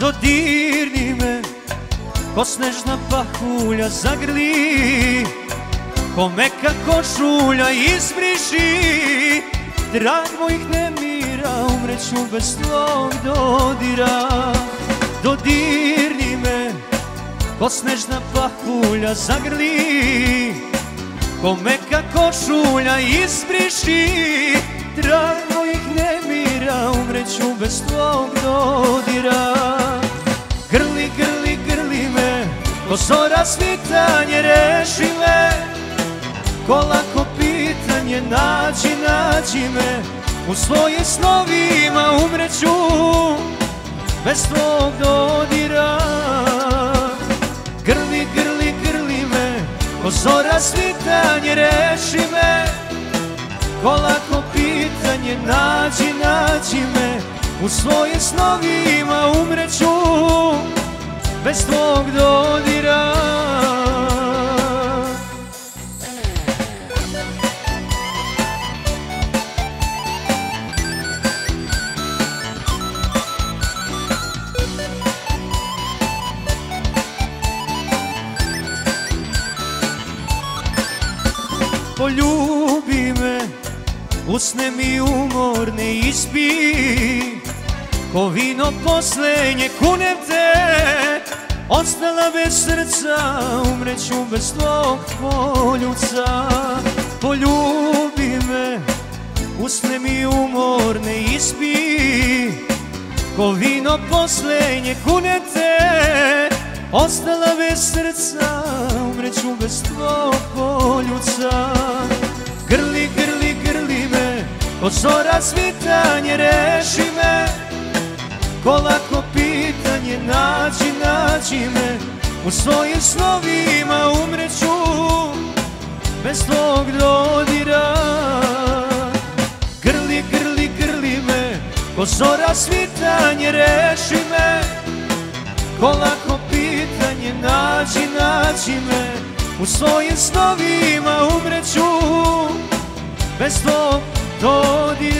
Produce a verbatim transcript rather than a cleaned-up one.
Dodirni me, ko snežna pahulja zagrli, ko meka košulja izbriši. Trag mojih nemira, umreću bez tvog dodira. Dodirni me, ko snežna pahulja zagrli, ko meka košulja izbriši. Trag mojih nemira, umreću bez tvog dodira. Grli, grli, grli me, ko zora svitanje, reši me. Ko lako pitanje, nađi, nađi me. U svojim snovima umreću bez tvog dodira. Grli, grli, grli me, ko zora svitanje, reši me. Ko lako pitanje, nađi, nađi me. U svojim snovima umreću bez tvog dodira. Poljubi me, usne mi umorne ispi, ko vino poslednje kunem te. Ostala bez srca, umreću bez tvog poljuca. Poljubi me, usne mi umorne ispi, ko vino poslednje kunem te. Ostala bez srca, umreću bez tvog poljuca. Grli, grli, grli me, ko zora svitanje, reši me. Ko lako pitanje, nađi, nađi me. U svojim snovima umreću bez tvog dodira. Grli, grli, grli me, ko zora svitanje, reši me. Ko lako pitanje, nađi, nađi me. U svojim snovima umreću bez tvog dodira.